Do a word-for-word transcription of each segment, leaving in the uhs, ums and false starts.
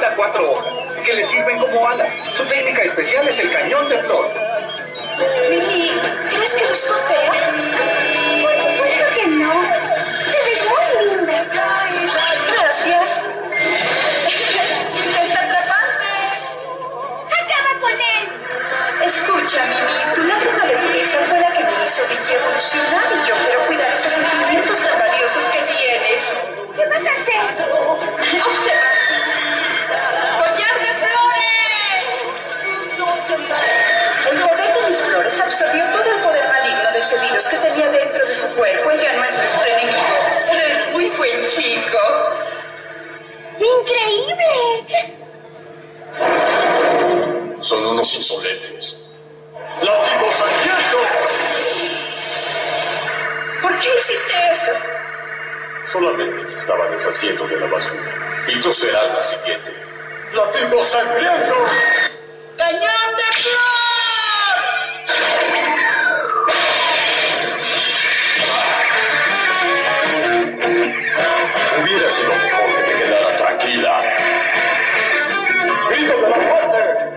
guarda cuatro hojas, que le sirven como alas. Su técnica especial es el cañón de flor. Mimi, ¿crees que los coopera? Por supuesto que no. Te ves muy linda. Gracias. Intenta atraparme. Acaba con él. Escucha, Mimi, tu lágrima de pureza fue la que me hizo evolucionar y yo quiero cuidar esos sentimientos tan valiosos que tienes. ¿Qué vas a hacer? Observa. ¡Collar de flores! El poder de mis flores absorbió todo el poder maligno de ese virus que tenía dentro de su cuerpo y ya no es nuestro enemigo. Eres muy buen chico. ¡Increíble! Son unos insolentes. ¡Látigo sangriento! ¿Por qué hiciste eso? Solamente me estaba deshaciendo de la basura. Y tú serás la siguiente. ¡Látigo sangriento! ¡Cañón de flor! Hubiera sido mejor que te quedaras tranquila. ¡Grito de la muerte!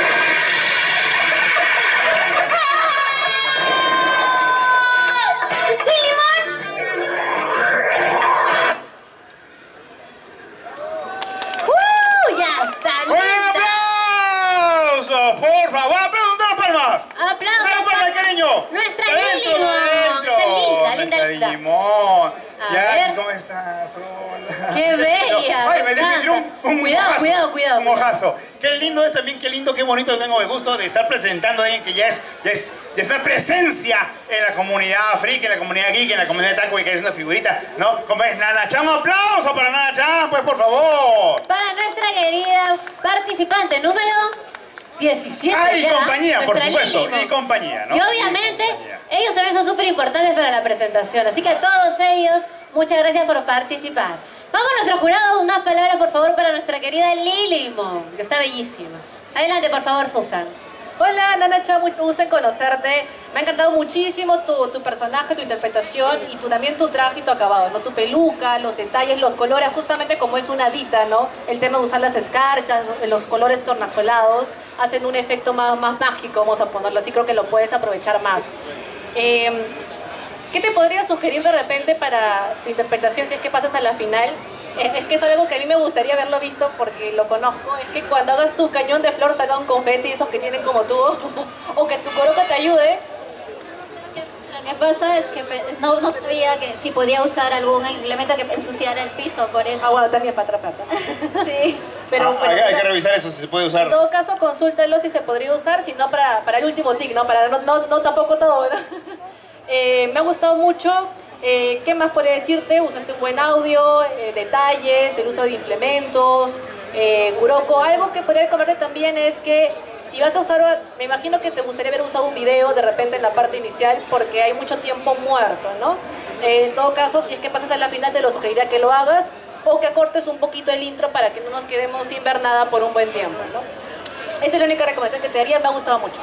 Por favor, aplausos de las palmas. ¡Aplausos! ¡Las palmas, cariño! ¡Nuestra Adentro, Digimon! adentro. Está linda, linda, Nuestra linda. Digimon. A Jackie, ver. ¿cómo estás? Hola. ¡Qué bella! No, ay, me encanta. dio un, un Cuidado, mojazo, cuidado, cuidado. Un mojazo. Qué lindo es también, qué lindo, qué bonito. Tengo el gusto de estar presentando a alguien que ya es, ya es, ya es una presencia en la comunidad friki, en la comunidad geek, en la comunidad taco, que es una figurita, ¿no? Como es Nana Chan. Un aplauso para Nana Chan, pues, por favor. Para nuestra querida participante número diecisiete. Ah, y ya, compañía, por nuestra supuesto. Lilimo. Y compañía, ¿no? Y obviamente, Y compañía. ellos también son súper importantes para la presentación. Así que a todos ellos, muchas gracias por participar. Vamos a nuestro jurado, unas palabras, por favor, para nuestra querida Lilimo, que está bellísima. Adelante, por favor, Susan. Hola, Nanacha, mucho gusto en conocerte. Me ha encantado muchísimo tu, tu personaje, tu interpretación y tu, también tu traje y tu acabado, ¿no? Tu peluca, los detalles, los colores, justamente como es una hadita, ¿no? El tema de usar las escarchas, los colores tornasolados, hacen un efecto más, más mágico, vamos a ponerlo así, creo que lo puedes aprovechar más. Eh, ¿Qué te podría sugerir de repente para tu interpretación si es que pasas a la final? Es que es algo que a mí me gustaría haberlo visto porque lo conozco. Es que cuando hagas tu cañón de flor salga un confeti, esos que tienen como tubo, o que tu coroca te ayude. Lo que, lo que pasa es que no, no sabía que si podía usar algún elemento que ensuciara el piso, por eso. Ah, bueno, también para atrapar. Sí. Pero, Ah, pero, hay, hay que revisar eso, si se puede usar. en todo caso, consúltalo si se podría usar, si no para, para el último tic, ¿no? Para no, no, no tampoco todo, ¿no? Eh, me ha gustado mucho. Eh, ¿Qué más podría decirte? Usaste un buen audio, eh, detalles, el uso de implementos, eh, Kuroko. Algo que podría comentarte también es que si vas a usar, me imagino que te gustaría haber usado un video de repente en la parte inicial porque hay mucho tiempo muerto, ¿no? Eh, en todo caso, si es que pasas a la final, te lo sugeriría que lo hagas o que acortes un poquito el intro para que no nos quedemos sin ver nada por un buen tiempo, ¿no? Esa es la única recomendación que te daría, me ha gustado mucho.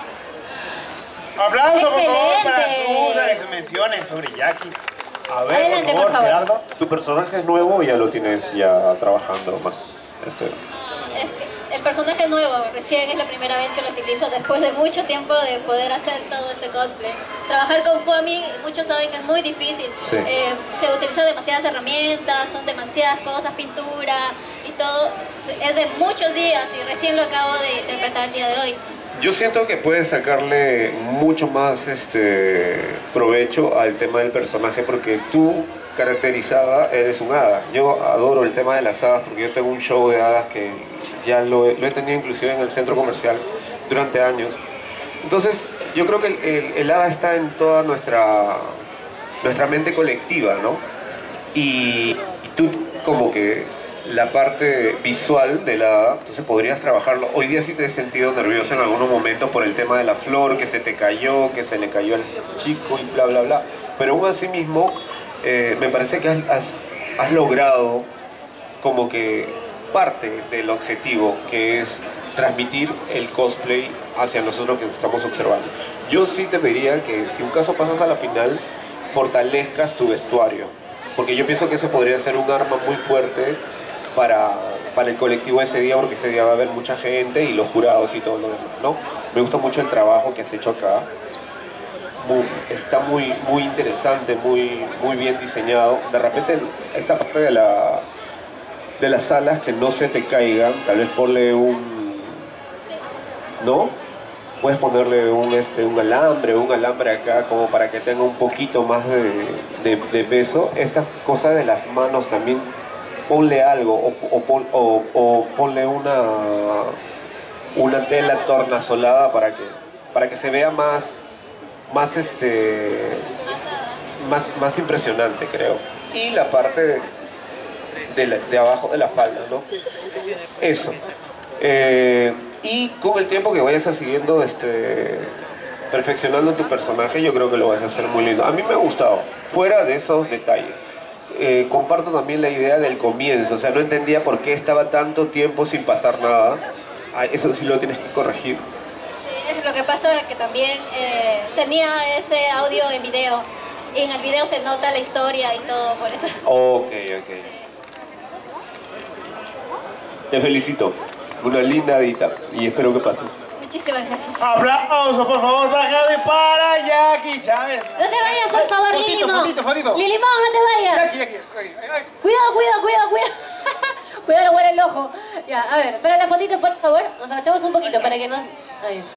Aplauso, por favor, para Excelente. Susan y sus menciones sobre Jackie. A ver, Adelante, por favor, por favor. Gerardo. ¿Tu personaje es nuevo o ya lo tienes ya trabajando más? Este, Ah, es que el personaje es nuevo, recién es la primera vez que lo utilizo después de mucho tiempo de poder hacer todo este cosplay. Trabajar con Foami, muchos saben que es muy difícil. Sí. Eh, se utilizan demasiadas herramientas, son demasiadas cosas, pintura y todo. Es de muchos días y recién lo acabo de interpretar el día de hoy. Yo siento que puedes sacarle mucho más este, provecho al tema del personaje porque tú, caracterizada, eres un hada. Yo adoro el tema de las hadas porque yo tengo un show de hadas que ya lo he, lo he tenido inclusive en el centro comercial durante años. Entonces, yo creo que el, el, el hada está en toda nuestra, nuestra mente colectiva, ¿no? Y, y tú como que la parte visual de la hada, entonces podrías trabajarlo. Hoy día sí te he sentido nervioso en algunos momentos por el tema de la flor, que se te cayó, que se le cayó al chico y bla, bla, bla. Pero aún así mismo, eh, me parece que has, has, has logrado como que parte del objetivo, que es transmitir el cosplay hacia nosotros que estamos observando. Yo sí te pediría que si un caso pasas a la final, fortalezcas tu vestuario, porque yo pienso que ese podría ser un arma muy fuerte para para el colectivo ese día, porque ese día va a haber mucha gente y los jurados y todo lo demás, ¿no? Me gusta mucho el trabajo que has hecho acá. Muy, está muy, muy interesante, muy, muy bien diseñado. De repente, esta parte de, la, de las alas que no se te caigan, tal vez ponle un... ¿no? Puedes ponerle un, este, un alambre, un alambre acá como para que tenga un poquito más de, de, de peso. Esta cosa de las manos también, ponle algo o, o, pon, o, o ponle una, una tela tornasolada para que, para que se vea más, más, este, más, más impresionante, creo. Y la parte de, de, la, de abajo de la falda, ¿no? Eso. Eh, y con el tiempo que vayas a siguiendo este, perfeccionando tu personaje, yo creo que lo vas a hacer muy lindo. A mí me ha gustado, fuera de esos detalles. Eh, comparto también la idea del comienzo, o sea, no entendía por qué estaba tanto tiempo sin pasar nada. Ah, eso sí lo tienes que corregir. Sí, es lo que pasa es que también eh, tenía ese audio en video, y en el video se nota la historia y todo, por eso. Ok, ok. Sí. Te felicito. Una linda edita y espero que pases. Muchísimas gracias. Aplausos, por favor, para Claudio y para Jackie Chávez. No te vayas, por favor, Fotito, Lilimón. fotito, fotito. Lilimón, no te vayas. Jackie, Jackie. Ay, ay. Cuidado, cuidado, cuidado, cuidado. Cuidado, no huele el ojo. Ya, a ver, para la fotito, por favor, nos agachamos un poquito para que no... Ahí.